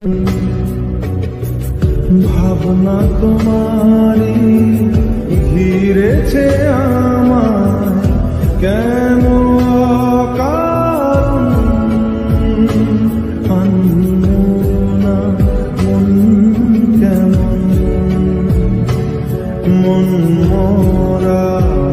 ভাবনা তোমারি ঘিরেছে আমায়, কেন অকারণ আনমনা মন কেমন মন মরা